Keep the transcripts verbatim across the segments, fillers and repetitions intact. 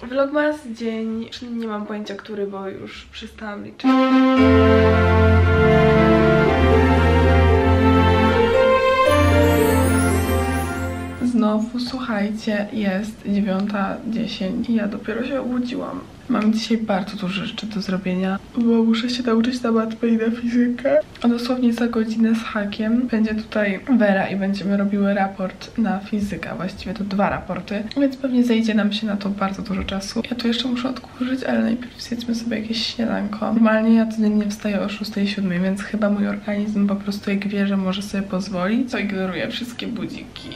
Vlogmas dzień, nie mam pojęcia który, bo już przestałam liczyć. Znowu, słuchajcie, jest dziewiąta dziesięć i ja dopiero się obudziłam. Mam dzisiaj bardzo dużo rzeczy do zrobienia, bo muszę się nauczyć na matmę i na fizykę. A dosłownie za godzinę z hakiem będzie tutaj Wera i będziemy robiły raport na fizykę. Właściwie to dwa raporty, więc pewnie zejdzie nam się na to bardzo dużo czasu. Ja tu jeszcze muszę odkurzyć, ale najpierw zjedzmy sobie jakieś śniadanko. Normalnie ja codziennie wstaję o szóstej, siódmej, więc chyba mój organizm po prostu jak wie, że może sobie pozwolić, to ignoruje wszystkie budziki.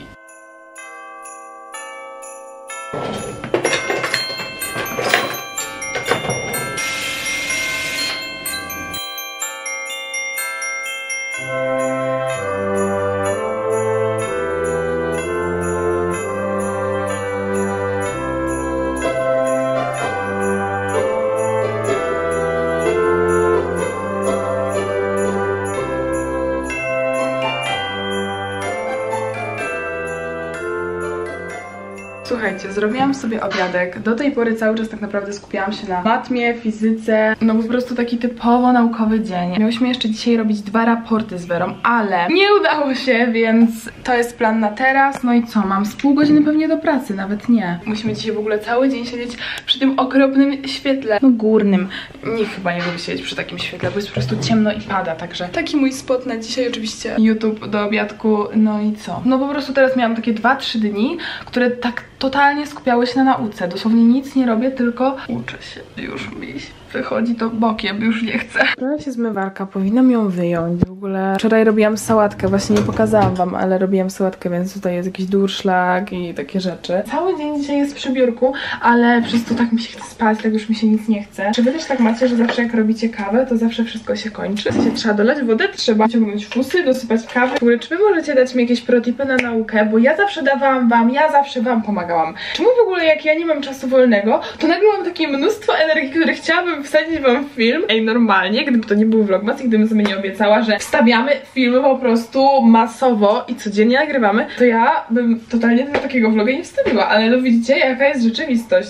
Słuchajcie, zrobiłam sobie obiadek. Do tej pory cały czas tak naprawdę skupiałam się na matmie, fizyce. No po prostu taki typowo naukowy dzień. Miałyśmy jeszcze dzisiaj robić dwa raporty z Werą, ale nie udało się, więc to jest plan na teraz. No i co? Mam z pół godziny pewnie do pracy, nawet nie. Musimy dzisiaj w ogóle cały dzień siedzieć przy tym okropnym świetle. No górnym. Nikt chyba nie lubi siedzieć przy takim świetle, bo jest po prostu ciemno i pada, także taki mój spot na dzisiaj oczywiście. YouTube do obiadku, no i co? No po prostu teraz miałam takie dwa trzy dni, które tak totalnie skupiały się na nauce. Dosłownie nic nie robię, tylko uczę się. Już mi wychodzi to bokiem, już nie chcę. Brała się zmywarka, powinnam ją wyjąć. W ogóle wczoraj robiłam sałatkę, właśnie nie pokazałam wam, ale robiłam sałatkę, więc tutaj jest jakiś durszlak i takie rzeczy. Cały dzień dzisiaj jest przy biurku, ale przez to tak mi się chce spać, tak już mi się nic nie chce. Czy wy też tak macie, że zawsze jak robicie kawę, to zawsze wszystko się kończy? W sensie trzeba dolać wodę, trzeba ciągnąć fusy, dosypać kawy. W ogóle czy wy możecie dać mi jakieś protipy na naukę, bo ja zawsze dawałam wam, ja zawsze wam pomagałam. Czemu w ogóle jak ja nie mam czasu wolnego, to nagle mam takie mnóstwo energii, które chciałabym wsadzić wam w film. Ej, normalnie, gdyby to nie był vlogmas i gdybym sobie nie obiecała, że wstawiamy filmy po prostu masowo i codziennie nagrywamy, to ja bym totalnie do takiego vloga nie wstawiła, ale no widzicie, jaka jest rzeczywistość.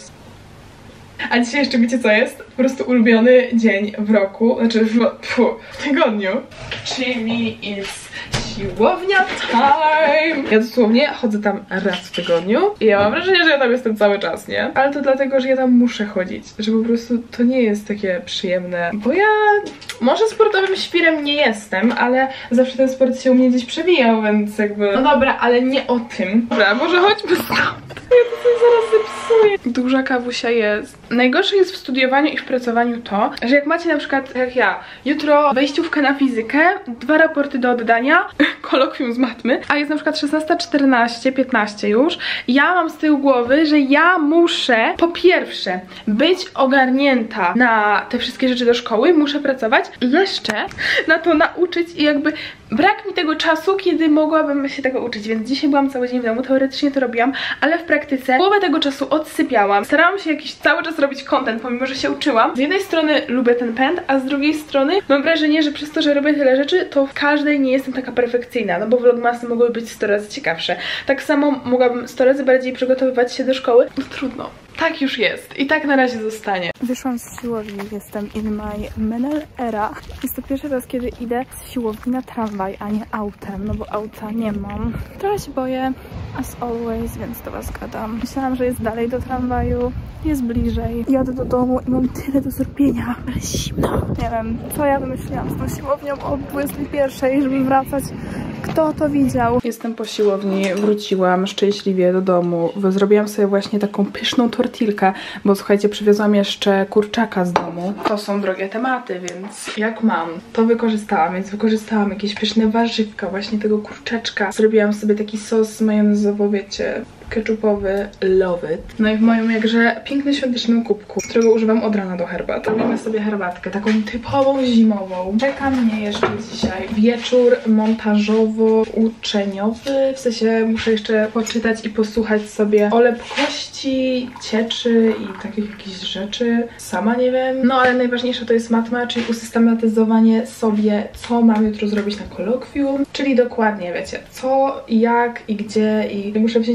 A dzisiaj jeszcze wiecie co jest? Po prostu ulubiony dzień w roku, znaczy w, pfu, w tygodniu, czyli jest siłownia time! Ja dosłownie chodzę tam raz w tygodniu i ja mam wrażenie, że ja tam jestem cały czas, nie? Ale to dlatego, że ja tam muszę chodzić, że po prostu to nie jest takie przyjemne, bo ja może sportowym świrem nie jestem, ale zawsze ten sport się u mnie gdzieś przewijał, więc jakby... No dobra, ale nie o tym. Dobra, może chodźmy stąd. Ja to sobie zaraz zepsuję. Duża kawusia jest. Najgorsze jest w studiowaniu i w pracowaniu to, że jak macie na przykład, jak ja, jutro wejściówkę na fizykę, dwa raporty do oddania, kolokwium z matmy, a jest na przykład szesnasta czternaście, piętnaście już, ja mam z tyłu głowy, że ja muszę po pierwsze być ogarnięta na te wszystkie rzeczy do szkoły, muszę pracować i jeszcze na to nauczyć i jakby brak mi tego czasu, kiedy mogłabym się tego uczyć, więc dzisiaj byłam cały dzień w domu, teoretycznie to robiłam, ale w praktyce połowę tego czasu odsypiałam. Starałam się jakiś cały czas robić content, pomimo że się uczyłam. Z jednej strony lubię ten pęd, a z drugiej strony mam wrażenie, że przez to, że robię tyle rzeczy, to w każdej nie jestem taka perfekcyjna, no bo vlogmasy mogłyby być sto razy ciekawsze. Tak samo mogłabym sto razy bardziej przygotowywać się do szkoły. No trudno. Tak już jest i tak na razie zostanie. Wyszłam z siłowni, jestem in my menel era. Jest to pierwszy raz, kiedy idę z siłowni na tramwaj, a nie autem, no bo auta nie mam. Trochę się boję, as always, więc do was gadam. Myślałam, że jest dalej do tramwaju, jest bliżej. Jadę do domu i mam tyle do zrobienia, ale zimno. Nie wiem, co ja wymyśliłam z tą siłownią o dwudziestej pierwszej, żeby wracać. Kto to widział? Jestem po siłowni, wróciłam szczęśliwie do domu. Zrobiłam sobie właśnie taką pyszną tortilkę, bo słuchajcie, przywiozłam jeszcze kurczaka z domu. To są drogie tematy, więc jak mam, to wykorzystałam, więc wykorzystałam jakieś pyszne warzywka, właśnie tego kurczaczka. Zrobiłam sobie taki sos majonezowo, wiecie, ketchupowy, love it. No i w moim jakże pięknym świątecznym kubku, którego używam od rana do herbat. Robimy sobie herbatkę, taką typową zimową. Czeka mnie jeszcze dzisiaj wieczór montażowo-uczeniowy. W sensie muszę jeszcze poczytać i posłuchać sobie o lepkości, cieczy i takich jakichś rzeczy. Sama nie wiem. No ale najważniejsze to jest matma, czyli usystematyzowanie sobie, co mam jutro zrobić na kolokwium. Czyli dokładnie, wiecie, co, jak i gdzie i muszę wziąć na pewno ze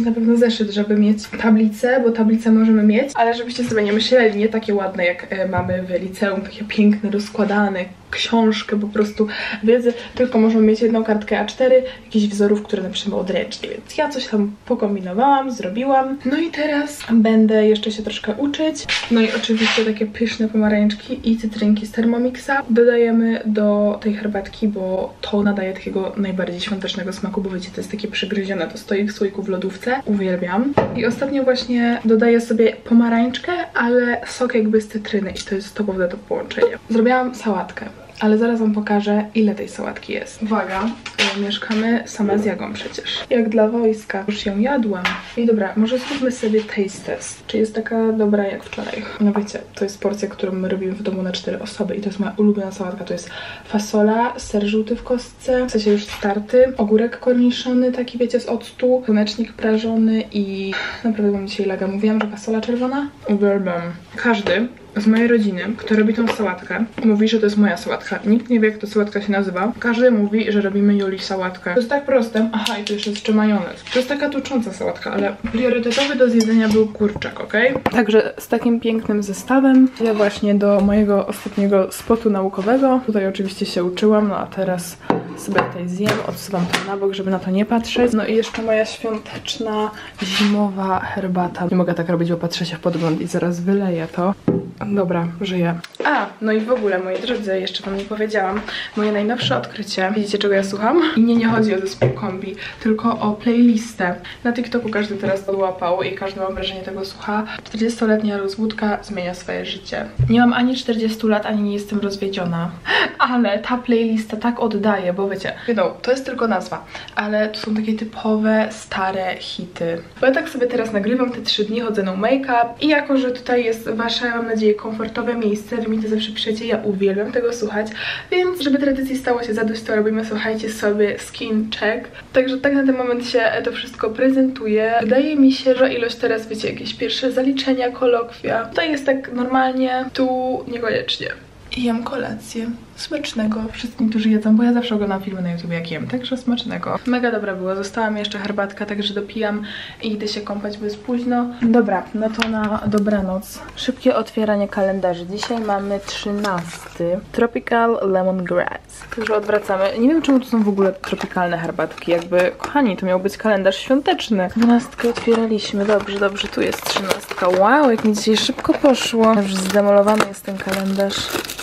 zeszyt, żeby mieć tablicę, bo tablicę możemy mieć, ale żebyście sobie nie myśleli, nie takie ładne jak e, mamy w liceum, takie piękne, rozkładane, książkę po prostu wiedzy, tylko możemy mieć jedną kartkę A cztery, jakichś wzorów, które napiszemy odręcznie, więc ja coś tam pokombinowałam, zrobiłam. No i teraz będę jeszcze się troszkę uczyć. No i oczywiście takie pyszne pomarańczki i cytrynki z Thermomixa dodajemy do tej herbatki, bo to nadaje takiego najbardziej świątecznego smaku, bo wiecie, to jest takie przygryzione, to stoi w słoiku w lodówce. Uwielbiam. I ostatnio właśnie dodaję sobie pomarańczkę, ale sok jakby z cytryny i to jest topowe to połączenie. Zrobiłam sałatkę. Ale zaraz wam pokażę, ile tej sałatki jest. Uwaga, y, mieszkamy same z Jagą przecież. Jak dla wojska. Już ją jadłam. I dobra, może zróbmy sobie taste test. Czy jest taka dobra jak wczoraj? No wiecie, to jest porcja, którą my robimy w domu na cztery osoby i to jest moja ulubiona sałatka. To jest fasola, ser żółty w kostce, w sensie już starty, ogórek korniszony, taki wiecie, z octu, słonecznik prażony i naprawdę mam dzisiaj laga. Mówiłam, że fasola czerwona? Uwielbiam. Każdy z mojej rodziny, kto robi tą sałatkę, mówi, że to jest moja sałatka. Nikt nie wie, jak ta sałatka się nazywa. Każdy mówi, że robimy Julii sałatkę. To jest tak proste. Aha, i to jeszcze jeszcze majonez. To jest taka tucząca sałatka, ale priorytetowy do zjedzenia był kurczak, ok? Także z takim pięknym zestawem idę właśnie do mojego ostatniego spotu naukowego. Tutaj oczywiście się uczyłam, no a teraz sobie tutaj zjem, odsuwam to na bok, żeby na to nie patrzeć. No i jeszcze moja świąteczna, zimowa herbata. Nie mogę tak robić, bo patrzę się w podgląd i zaraz wyleję to. Dobra, żyję. A, no i w ogóle, moi drodzy, jeszcze wam nie powiedziałam, moje najnowsze odkrycie. Widzicie, czego ja słucham? I nie, nie chodzi o zespół kombi, tylko o playlistę. Na TikToku każdy teraz podłapał i każdy, mam wrażenie, tego słucha. czterdziestoletnia rozwódka zmienia swoje życie. Nie mam ani czterdziestu lat, ani nie jestem rozwiedziona. Ale ta playlista tak oddaje, bo wiecie, no, to jest tylko nazwa, ale to są takie typowe, stare hity. Bo ja tak sobie teraz nagrywam te trzy dni, chodzę no make-up i jako, że tutaj jest wasze, mam nadzieję, komfortowe miejsce, wy mi to zawsze piszecie, ja uwielbiam tego słuchać, więc żeby tradycji stało się zadość, to robimy, słuchajcie, sobie skin check. Także tak na ten moment się to wszystko prezentuje. Wydaje mi się, że ilość teraz, wiecie, jakieś pierwsze zaliczenia, kolokwia. Tutaj jest tak normalnie, tu niekoniecznie. I jem kolację. Smacznego wszystkim, którzy jedzą, bo ja zawsze oglądam filmy na YouTube jak jem, także smacznego. Mega dobra była, została mi jeszcze herbatka, także dopijam i idę się kąpać, bo jest późno. Dobra, no to na dobranoc. Szybkie otwieranie kalendarzy. Dzisiaj mamy trzynasty. Tropical Lemongrass. Także odwracamy. Nie wiem, czemu tu są w ogóle tropikalne herbatki, jakby, kochani, to miał być kalendarz świąteczny. dwunastkę otwieraliśmy, dobrze, dobrze, tu jest trzynastka. Wow, jak mi dzisiaj szybko poszło. Już zdemolowany jest ten kalendarz.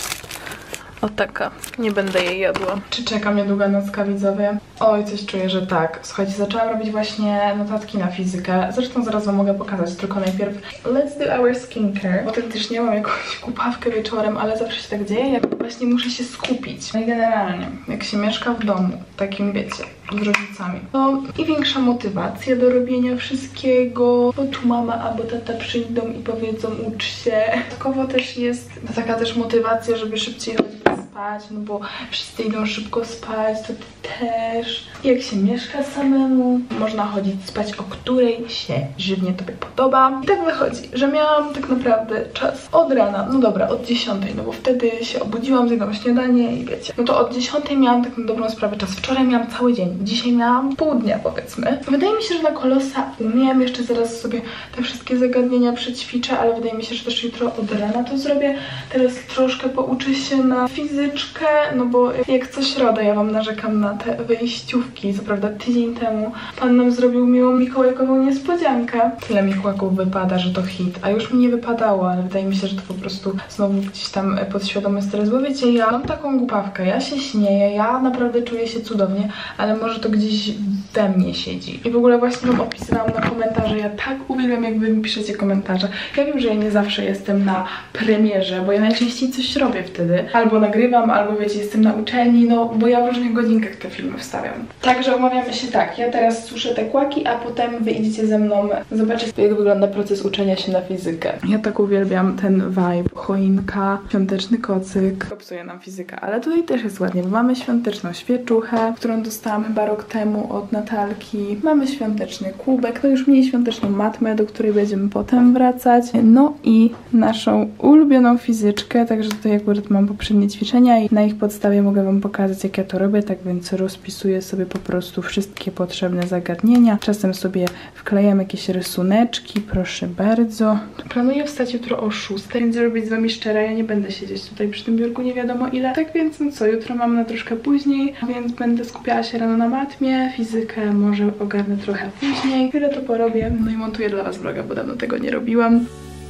O taka, nie będę jej jadła. Czy czeka mnie długa nocka, widzowie? Oj, coś czuję, że tak. Słuchajcie, zaczęłam robić właśnie notatki na fizykę. Zresztą zaraz wam mogę pokazać, tylko najpierw let's do our skincare. Autentycznie mam jakąś kupawkę wieczorem, ale zawsze się tak dzieje, jak właśnie muszę się skupić. No i generalnie, jak się mieszka w domu, takim wiecie, z rodzicami, to i większa motywacja do robienia wszystkiego, bo tu mama albo tata przyjdą i powiedzą ucz się. Dodatkowo też jest taka też motywacja, żeby szybciej chodzić spać, no bo wszyscy idą szybko spać, to ty też. Jak się mieszka samemu, można chodzić spać, o której się żywnie tobie podoba. I tak wychodzi, że miałam tak naprawdę czas od rana, no dobra, od dziesiątej, no bo wtedy się obudziłam, zjadłam śniadanie i wiecie. No to od dziesiątej miałam tak na dobrą sprawę czas. Wczoraj miałam cały dzień, dzisiaj miałam pół dnia, powiedzmy. Wydaje mi się, że na Kolosa umiem, jeszcze zaraz sobie te wszystkie zagadnienia przećwiczę, ale wydaje mi się, że też jutro od rana to zrobię. Teraz troszkę pouczę się na fizyczkę, no bo jak co środę ja wam narzekam na te wejściówki. Co prawda tydzień temu pan nam zrobił miłą mikołajkową niespodziankę. Tyle Mikołajków wypada, że to hit, a już mi nie wypadało, ale wydaje mi się, że to po prostu znowu gdzieś tam podświadomy stres, bo wiecie, ja mam taką głupawkę, ja się śmieję, ja naprawdę czuję się cudownie, ale może to gdzieś we mnie siedzi. I w ogóle właśnie wam opisywałam na komentarze, ja tak uwielbiam, jak wy mi piszecie komentarze. Ja wiem, że ja nie zawsze jestem na premierze, bo ja najczęściej coś robię wtedy. Albo nagrywam, albo wiecie, jestem na uczelni, no bo ja w różnych godzinkach te filmy wstawiam. Także umawiamy się tak, ja teraz suszę te kłaki, a potem wy idziecie ze mną zobaczyć, jak wygląda proces uczenia się na fizykę. Ja tak uwielbiam ten vibe, choinka, świąteczny kocyk. Popsuje nam fizyka, ale tutaj też jest ładnie, bo mamy świąteczną świeczuchę, którą dostałam chyba rok temu od Natalki, mamy świąteczny kubek, no już mniej świąteczną matmę, do której będziemy potem wracać, no i naszą ulubioną fizyczkę, także tutaj akurat mam poprzednie ćwiczenia i na ich podstawie mogę wam pokazać, jak ja to robię, tak więc rozpisuję sobie po prostu wszystkie potrzebne zagadnienia, czasem sobie wklejam jakieś rysuneczki, proszę bardzo. Planuję wstać jutro o szóstej, więc żeby być z wami szczera, ja nie będę siedzieć tutaj przy tym biurku nie wiadomo ile, tak więc no co, jutro mam na troszkę później, więc będę skupiała się rano na matmie, fizykę może ogarnę trochę później, tyle to porobię, no i montuję dla was vloga, bo dawno tego nie robiłam.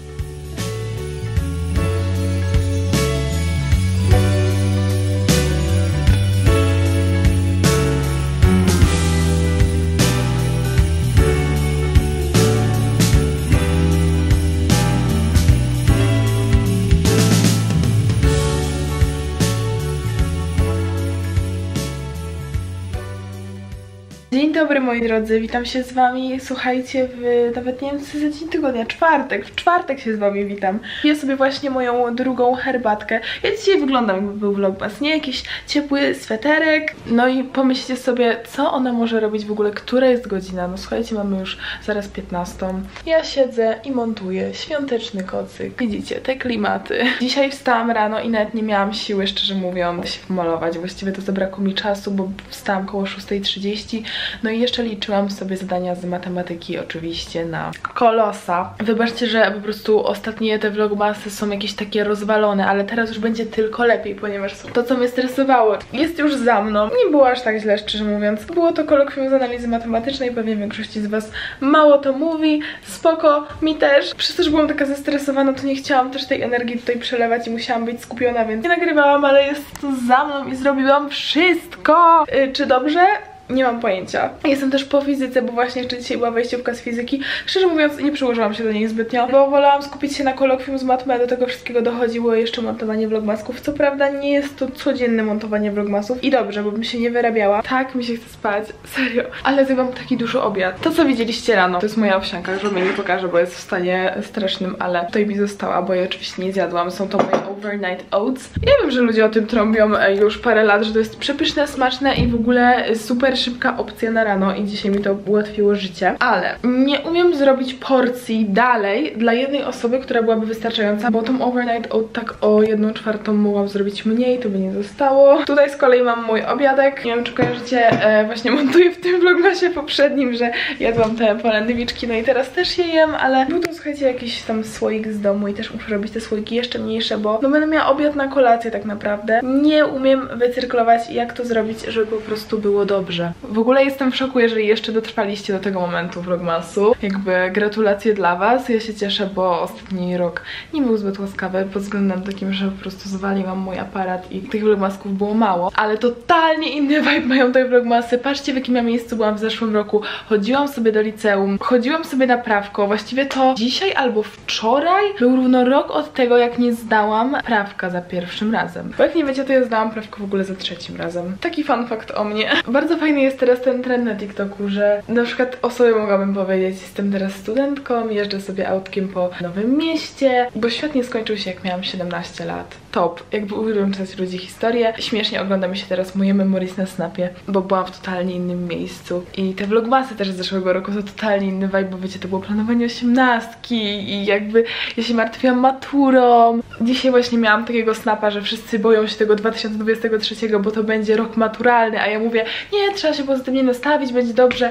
Dzień dobry moi drodzy, witam się z wami, słuchajcie, w nawet nie wiem co za dzień tygodnia, czwartek, w czwartek się z wami witam. Piję sobie właśnie moją drugą herbatkę. Ja dzisiaj wyglądam jakby był vlogmas, nie? Jakiś ciepły sweterek, no i pomyślcie sobie, co ona może robić w ogóle, która jest godzina. No słuchajcie, mamy już zaraz piętnastą. Ja siedzę i montuję świąteczny kocyk. Widzicie, te klimaty. Dzisiaj wstałam rano i nawet nie miałam siły, szczerze mówiąc, się pomalować. Właściwie to zabrakło mi czasu, bo wstałam koło szóstej trzydzieści. No i jeszcze liczyłam sobie zadania z matematyki oczywiście na kolosa. Wybaczcie, że po prostu ostatnie te vlogmasy są jakieś takie rozwalone, ale teraz już będzie tylko lepiej, ponieważ to, co mnie stresowało, jest już za mną. Nie było aż tak źle, szczerze mówiąc. Było to kolokwium z analizy matematycznej, pewnie większości z was mało to mówi. Spoko, mi też. Przez to, że byłam taka zestresowana, to nie chciałam też tej energii tutaj przelewać i musiałam być skupiona, więc nie nagrywałam, ale jest to za mną i zrobiłam wszystko. Yy, czy dobrze? Nie mam pojęcia. Jestem też po fizyce, bo właśnie jeszcze dzisiaj była wejściówka z fizyki. Szczerze mówiąc, nie przyłożyłam się do niej zbytnio, bo wolałam skupić się na kolokwium z matmy, a do tego wszystkiego dochodziło jeszcze montowanie vlogmasków. Co prawda nie jest to codzienne montowanie vlogmasów i dobrze, bo bym się nie wyrabiała. Tak, mi się chce spać, serio. Ale zjadłam taki duży obiad. To, co widzieliście rano, to jest moja owsianka, już wam jej nie pokażę, bo jest w stanie strasznym, ale tutaj mi została, bo ja oczywiście nie zjadłam. Są to moje overnight oats. Ja wiem, że ludzie o tym trąbią już parę lat, że to jest przepyszne, smaczne i w ogóle super szybka opcja na rano i dzisiaj mi to ułatwiło życie, ale nie umiem zrobić porcji dalej dla jednej osoby, która byłaby wystarczająca, bo tą overnight oat tak o jedną czwartą mogłam zrobić mniej, to by nie zostało. Tutaj z kolei mam mój obiadek, nie wiem czy kojarzycie, e, właśnie montuję w tym vlogmasie poprzednim, że jadłam te polędwiczki, no i teraz też je jem, ale był to słuchajcie jakiś tam słoik z domu i też muszę robić te słoiki jeszcze mniejsze, bo no będę miała obiad na kolację tak naprawdę. Nie umiem wycyrklować jak to zrobić, żeby po prostu było dobrze. W ogóle jestem w szoku, jeżeli jeszcze dotrwaliście do tego momentu vlogmasu. Jakby gratulacje dla was. Ja się cieszę, bo ostatni rok nie był zbyt łaskawy pod względem takim, że po prostu zwaliłam mój aparat i tych vlogmasków było mało. Ale totalnie inny vibe mają te vlogmasy. Patrzcie, w jakim ja miejscu byłam w zeszłym roku. Chodziłam sobie do liceum, chodziłam sobie na prawko. Właściwie to dzisiaj albo wczoraj był równo rok od tego, jak nie zdałam prawka za pierwszym razem. Bo jak nie wiecie, to ja zdałam prawko w ogóle za trzecim razem. Taki fun fact o mnie. Bardzo fajny jest teraz ten trend na TikToku, że na przykład o sobie mogłabym powiedzieć, jestem teraz studentką, jeżdżę sobie autkiem po Nowym Mieście, bo świat nie skończył się jak miałam siedemnaście lat. Top. Jakby uwielbiam czytać ludzi historię. Śmiesznie ogląda mi się teraz moje memories na Snapie, bo byłam w totalnie innym miejscu. I te vlogmasy też z zeszłego roku to totalnie inny vibe, bo wiecie, to było planowanie osiemnastki i jakby ja się martwiłam maturą. Dzisiaj właśnie miałam takiego snapa, że wszyscy boją się tego dwa tysiące dwudziestego trzeciego, bo to będzie rok maturalny, a ja mówię, nie, trzeba się pozytywnie nastawić, będzie dobrze.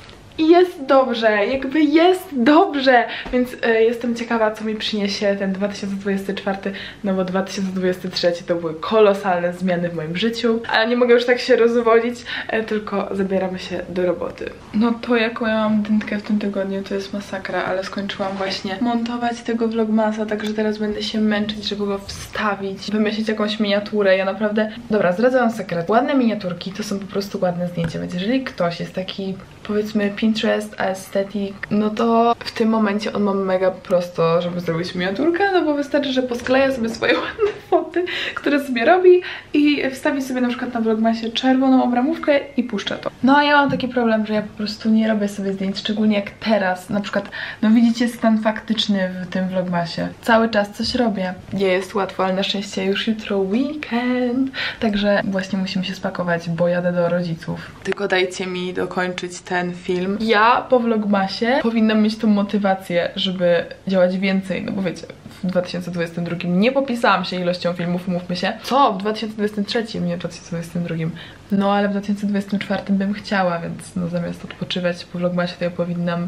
I jest dobrze, jakby jest dobrze, więc y, jestem ciekawa, co mi przyniesie ten dwa tysiące dwudziesty czwarty, no bo dwa tysiące dwudziesty trzeci to były kolosalne zmiany w moim życiu, ale nie mogę już tak się rozwodzić, y, tylko zabieramy się do roboty. No to jaką ja mam dętkę w tym tygodniu, to jest masakra, ale skończyłam właśnie montować tego vlogmasa, także teraz będę się męczyć, żeby go wstawić, wymyślić jakąś miniaturę. Ja naprawdę, dobra, zdradzę wam sekret, ładne miniaturki to są po prostu ładne zdjęcia, więc jeżeli ktoś jest taki, powiedzmy, Pinterest, aesthetic, no to w tym momencie on ma mega prosto, żeby zrobić miniaturkę, no bo wystarczy, że poskleja sobie swoje ładne foty roboty, które sobie robi i wstawi sobie na przykład na vlogmasie czerwoną obramówkę i puszcza to. No a ja mam taki problem, że ja po prostu nie robię sobie zdjęć, szczególnie jak teraz, na przykład, no widzicie stan faktyczny w tym vlogmasie. Cały czas coś robię. Nie jest łatwo, ale na szczęście już jutro weekend, także właśnie musimy się spakować, bo jadę do rodziców. Tylko dajcie mi dokończyć ten film. Ja po vlogmasie powinnam mieć tą motywację, żeby działać więcej, no bo wiecie, w dwa tysiące dwudziestym drugim nie popisałam się ilością filmów, umówmy się. Co? W dwa tysiące dwudziestym trzecim, nie w dwa tysiące dwudziestym drugim. No ale w dwa tysiące dwudziestym czwartym bym chciała, więc no zamiast odpoczywać po vlogmasie, to ja powinnam...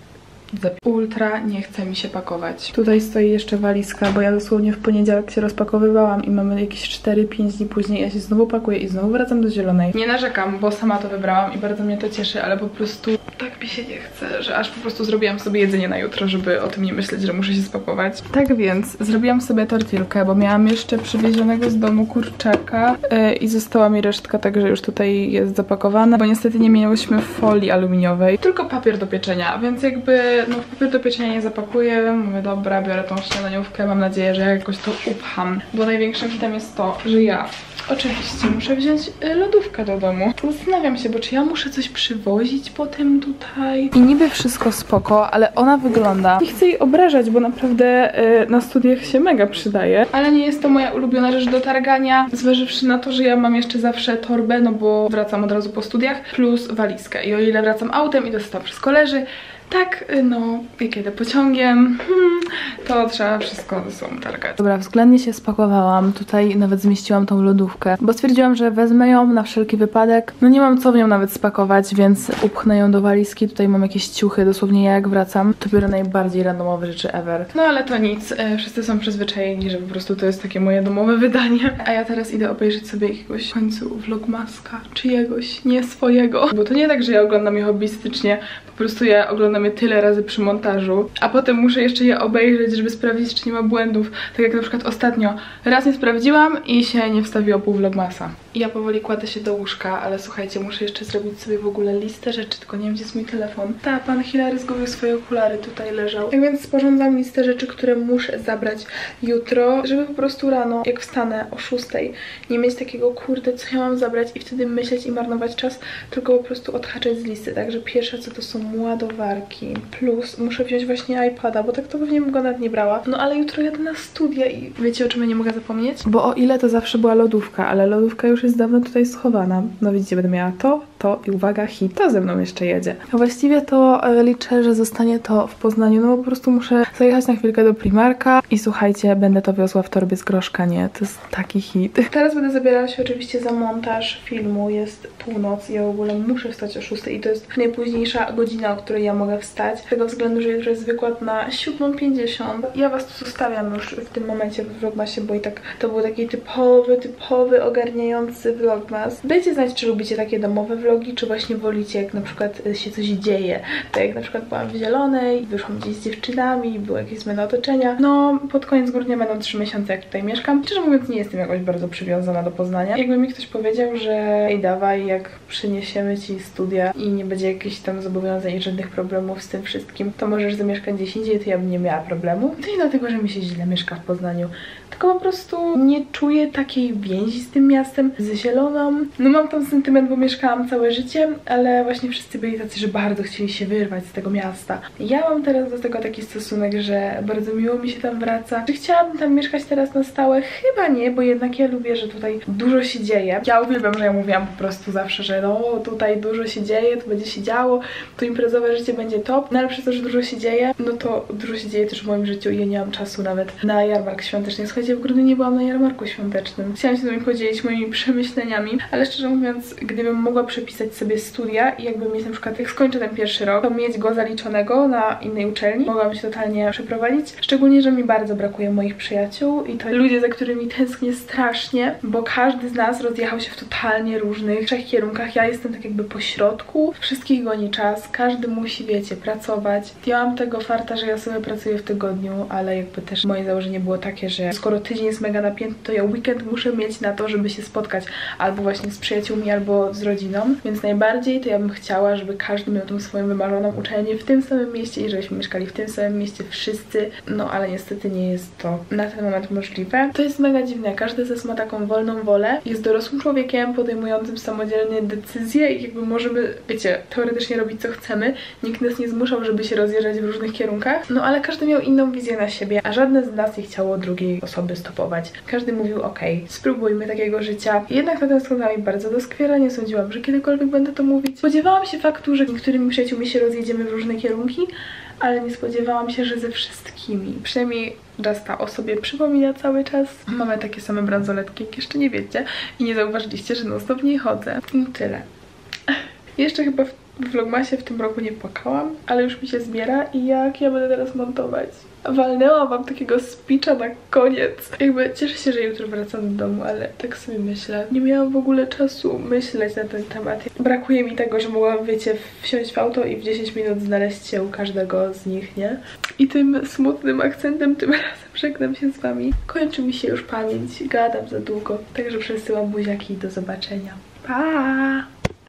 Ultra nie chce mi się pakować. Tutaj stoi jeszcze walizka, bo ja dosłownie w poniedziałek się rozpakowywałam i mamy jakieś cztery pięć dni później. Ja się znowu pakuję i znowu wracam do zielonej. Nie narzekam, bo sama to wybrałam i bardzo mnie to cieszy, ale po prostu tak mi się nie chce, że aż po prostu zrobiłam sobie jedzenie na jutro, żeby o tym nie myśleć, że muszę się spakować. Tak więc zrobiłam sobie tortilkę, bo miałam jeszcze przywiezionego z domu kurczaka yy, i została mi resztka, także już tutaj jest zapakowana, bo niestety nie miałyśmy folii aluminiowej, tylko papier do pieczenia, więc jakby no w papier do pieczenia nie zapakuję. Mówię, dobra, biorę tą śniadaniówkę, mam nadzieję, że jakoś to upcham, bo największym hitem jest to, że ja oczywiście muszę wziąć lodówkę do domu. Zastanawiam się, bo czy ja muszę coś przywozić potem tutaj? I niby wszystko spoko, ale ona wygląda... Nie chcę jej obrażać, bo naprawdę y, na studiach się mega przydaje, ale nie jest to moja ulubiona rzecz do targania, zważywszy na to, że ja mam jeszcze zawsze torbę, no bo wracam od razu po studiach, plus walizkę. I o ile wracam autem i dostałam przez koleży, tak, no, i kiedy pociągiem, hmm, to trzeba wszystko ze sobą targać. Dobra, względnie się spakowałam. Tutaj nawet zmieściłam tą lodówkę, bo stwierdziłam, że wezmę ją na wszelki wypadek. No nie mam co w nią nawet spakować, więc upchnę ją do walizki. Tutaj mam jakieś ciuchy, dosłownie ja jak wracam, to biorę najbardziej randomowe rzeczy ever. No ale to nic, wszyscy są przyzwyczajeni, że po prostu to jest takie moje domowe wydanie. A ja teraz idę obejrzeć sobie jakiegoś w końcu vlogmaska, czyjegoś, nie swojego. Bo to nie tak, że ja oglądam je hobbystycznie, po prostu ja oglądam je tyle razy przy montażu, a potem muszę jeszcze je obejrzeć, żeby sprawdzić, czy nie ma błędów. Tak jak na przykład ostatnio raz nie sprawdziłam i się nie wstawiło pół vlogmasa. I ja powoli kładę się do łóżka, ale słuchajcie, muszę jeszcze zrobić sobie w ogóle listę rzeczy, tylko nie wiem, gdzie jest mój telefon. Ta, pan Hilary zgubił swoje okulary, tutaj leżał. Tak więc sporządzam listę rzeczy, które muszę zabrać jutro, żeby po prostu rano, jak wstanę o szóstej, nie mieć takiego, kurde, co ja mam zabrać i wtedy myśleć i marnować czas, tylko po prostu odhaczać z listy. Także pierwsze co to są ładowarki, plus muszę wziąć właśnie iPada, bo tak to pewnie bym go nawet nie brała. No ale jutro jadę na studia i wiecie, o czym ja nie mogę zapomnieć? Bo o ile to zawsze była lodówka, ale lodówka już jest dawno tutaj schowana. No widzicie, będę miała to, to i uwaga, hit, to ze mną jeszcze jedzie. A właściwie to e, liczę, że zostanie to w Poznaniu, no bo po prostu muszę zajechać na chwilkę do Primarka i słuchajcie, będę to wiozła w torbie z groszka, nie? To jest taki hit. Teraz będę zabierała się oczywiście za montaż filmu, jest północ, ja w ogóle muszę wstać o szóstej i to jest najpóźniejsza godzina, o której ja mogę wstać, z tego względu, że jutro jest wykład na siódmą pięćdziesiąt. Ja was tu zostawiam już w tym momencie w vlogmasie, bo i tak to był taki typowy, typowy, ogarniający vlogmas. Dajcie znać, czy lubicie takie domowe vlogi, czy właśnie wolicie, jak na przykład się coś dzieje. Tak jak na przykład byłam w Zielonej, wyszłam gdzieś z dziewczynami, były jakieś zmiany otoczenia. No, pod koniec grudnia będą trzy miesiące, jak tutaj mieszkam. Szczerze mówiąc, nie jestem jakoś bardzo przywiązana do Poznania. Jakby mi ktoś powiedział, że ej, dawaj, jak przyniesiemy ci studia i nie będzie jakichś tam zobowiązań i żadnych problemów z tym wszystkim, to możesz zamieszkać gdzieś indziej, to ja bym nie miała problemu. To nie dlatego, że mi się źle mieszka w Poznaniu, tylko po prostu nie czuję takiej więzi z tym miastem, z Zieloną. No mam tam sentyment, bo mieszkałam całe życie, ale właśnie wszyscy byli tacy, że bardzo chcieli się wyrwać z tego miasta. Ja mam teraz do tego taki stosunek, że bardzo miło mi się tam wraca. Czy chciałabym tam mieszkać teraz na stałe? Chyba nie, bo jednak ja lubię, że tutaj dużo się dzieje. Ja uwielbiam, że ja mówiłam po prostu zawsze, że no tutaj dużo się dzieje, tu będzie się działo, tu imprezowe życie będzie top, no ale przez to, że dużo się dzieje, no to dużo się dzieje też w moim życiu i ja nie mam czasu nawet na jarmark świąteczny. Słuchajcie, w grudniu nie byłam na jarmarku świątecznym. Chciałam się z wami podzielić moimi przemyśleniami, ale szczerze mówiąc, gdybym mogła przepisać sobie studia i jakby mieć na przykład, jak skończę ten pierwszy rok, to mieć go zaliczonego na innej uczelni, mogłabym się totalnie przeprowadzić. Szczególnie, że mi bardzo brakuje moich przyjaciół i to ludzie, za którymi tęsknię strasznie, bo każdy z nas rozjechał się w totalnie różnych trzech kierunkach. Ja jestem tak jakby po środku, wszystkich goni czas, każdy musi, wiecie, wiecie, pracować. Ja mam tego farta, że ja sobie pracuję w tygodniu, ale jakby też moje założenie było takie, że skoro tydzień jest mega napięty, to ja weekend muszę mieć na to, żeby się spotkać albo właśnie z przyjaciółmi, albo z rodziną, więc najbardziej to ja bym chciała, żeby każdy miał tą swoją wymarzoną uczelnię w tym samym mieście i żebyśmy mieszkali w tym samym mieście wszyscy, no ale niestety nie jest to na ten moment możliwe. To jest mega dziwne, każdy z nas ma taką wolną wolę, jest dorosłym człowiekiem podejmującym samodzielnie decyzje i jakby możemy, wiecie, teoretycznie robić co chcemy, nikt nas nie zmuszał, żeby się rozjeżdżać w różnych kierunkach, no ale każdy miał inną wizję na siebie, a żadne z nas nie chciało drugiej osoby stopować. Każdy mówił, okej, okay, spróbujmy takiego życia. Jednak na ten skład mi bardzo doskwiera, nie sądziłam, że kiedykolwiek będę to mówić. Spodziewałam się faktu, że niektórymi przyjaciółmi się rozjedziemy w różne kierunki, ale nie spodziewałam się, że ze wszystkimi. Przynajmniej Justa o sobie przypomina cały czas. Mamy takie same bransoletki, jak jeszcze nie wiecie i nie zauważyliście, że non stop w niej chodzę. No tyle. Jeszcze chyba w W vlogmasie w tym roku nie płakałam, ale już mi się zbiera i jak ja będę teraz montować? Walnęłam wam takiego speecha na koniec. Jakby cieszę się, że jutro wracam do domu, ale tak sobie myślę. Nie miałam w ogóle czasu myśleć na ten temat. Brakuje mi tego, że mogłam, wiecie, wsiąść w auto i w dziesięć minut znaleźć się u każdego z nich, nie? I tym smutnym akcentem tym razem żegnam się z wami. Kończy mi się już pamięć, gadam za długo. Także przesyłam buziaki i do zobaczenia. Pa!